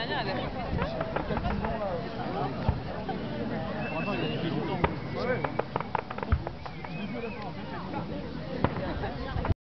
dernière, elle a fait ça. Attends, il a fait du temps. Ouais.